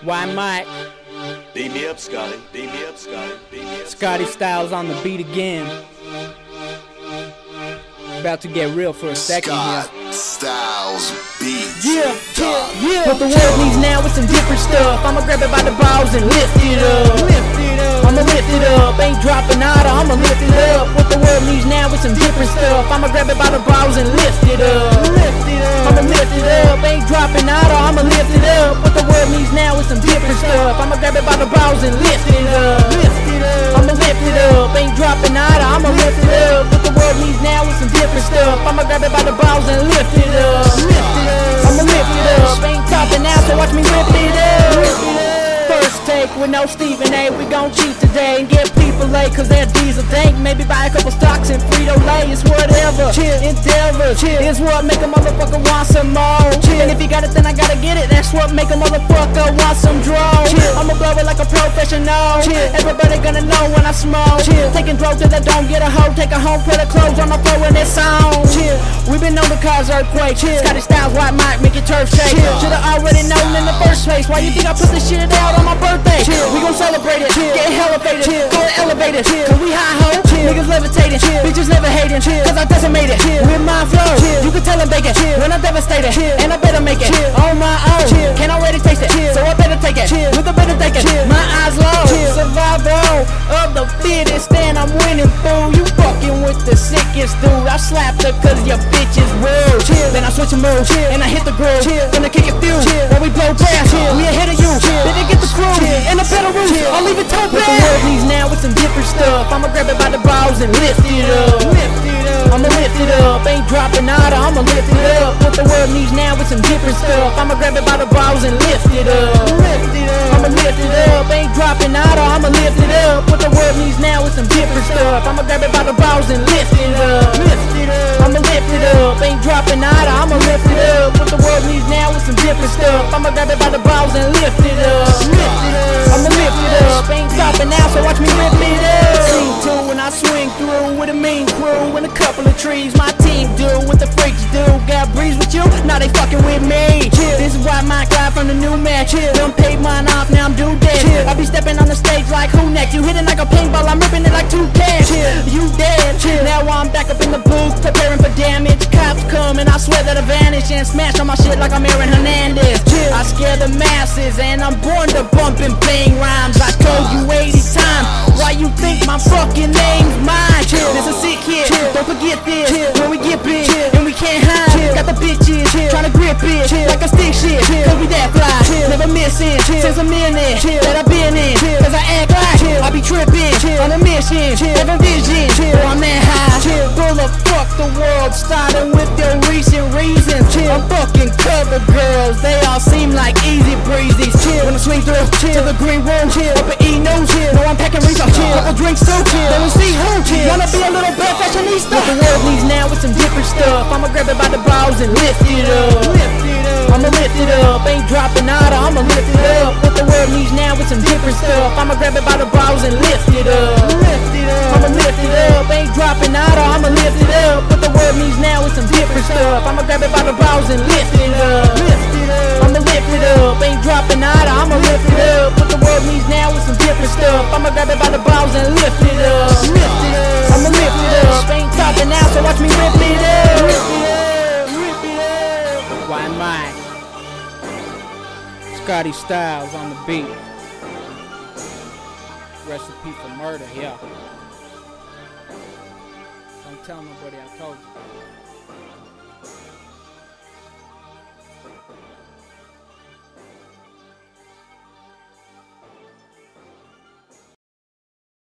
Why Mike? Beat me up, Scotty. Beat me up, Scotty. Beat me up, Scotty Styles on the beat again. About to get real for a second here. Styles beats. Yeah. What the world needs now is some different stuff. I'ma grab it by the balls and lift it up. I'ma lift it up, ain't dropping out, I'ma lift it up. What the world needs now is some different stuff. I'ma grab it by the balls and lift it up. I'ma lift it up, ain't dropping out, I'ma lift it up. What the world needs now is some different stuff. I'ma grab it by the balls and lift it up. I'ma lift it up, ain't dropping out, I'ma lift it up. What the world needs now is some different stuff. I'ma grab it by the balls and lift it up. I'ma lift it up, ain't dropping out, so watch me lift it up. First take with no Stephen A. We gon' cheat today and get people late, cause they're diesel tank. Maybe buy a couple stocks and Frito-Lay. It's whatever, endeavors is what make a motherfucker want some more. And if you got it, then I gotta get it. That's what make a motherfucker want some draw. I'ma blow it like a professional. Everybody gonna know when I smoke. Taking drugs till they don't get a hoe. Take her home, put her clothes on the floor and it's on. We been known to cause earthquakes. Scotty Styles, White Mike, make your turf shake. Should've already known in the first place. Why you think I put this shit out on my birthday? We gon' celebrate it, get elevated, go elevated, cause we high ho, niggas levitating, bitches never hating, cause I decimated, with my flow, you can tell I'm baking, when I'm devastated, and I better make it, on my own, can't already taste it, so I better take it, with a better thinking, my eyes low, survival of the fittest, and I'm winning fool, you fucking with the sickest dude, I slapped her cause your bitch is rude, then I switch a move, and I hit the groove, gonna kick it through, when we blow past, we ahead of you, then get the crew, and the pedal roof, I'll leave it toe bad. What the world needs now is some different stuff. I'ma grab it by the balls and lift it up. I'ma lift it up, ain't dropping out, I'ma lift it up. What the world needs now is some different stuff. I'ma grab it by the balls and lift it up. I'ma lift it up, ain't dropping out, I'ma lift it up. What the world needs now is some different stuff. I'ma grab it by the balls and lift it up. I'ma lift it up, ain't dropping out, I'ma lift it up. What the world needs now is some different stuff. I'ma grab it by the balls and lift it up. I'ma lift it up, ain't stopping now, so watch me lift it up. Scene 2 when I swing through with a mean crew and a couple of trees. My team do what the freaks do. Got breeze with you, now they fucking with me. This is why Mike live from the new match. Done paid mine off, now I'm due dead. I be stepping on the stage like who next? You hitting like a paintball, I'm ripping it like 2 cash. You dead, now I'm back up in the booth, preparing for damage. Cops come and I swear that I vanish and smash on my shit like I'm Aaron Hernandez. I scare the masses and I'm born to bump and bang rhymes. I told you 80 times, why you think my fucking name's mine? This a sick hit, don't forget this, when we get big and we can't hide. Got the bitches tryna grip it like a stick shit, cause we that fly, never missing since a minute that I've been in, cause I act like I be tripping on a mission, having vision, I'm that high. Full of fuck the world, starting with your recent reasons. I'm fucking cover girls, they all seem like easy breezes. When I swing through to the green room, up at E news, know I'm packing research, couple drinks too, then we see who wanna be a little bad fashionista. What the world needs now is some different stuff. I'ma grab it by the balls and lift it up. I'ma lift it up, ain't dropping out, I'ma lift it up. What the world needs now is some different stuff. I'ma grab it by the balls and lift it up. I'ma lift it up, ain't dropping out, I'ma lift it up. What the world needs now is some different stuff. I'ma grab it by the balls and lift it up. I'ma lift it up, ain't dropping out, I'ma lift it up. What the world needs now is some different stuff. I'ma grab it by the balls and lift it up. I'ma lift it up, ain't dropping out, so watch me lift it up. Why Mike? Scotty Styles on the beat. Recipe for murder, yeah. Don't tell nobody I told you.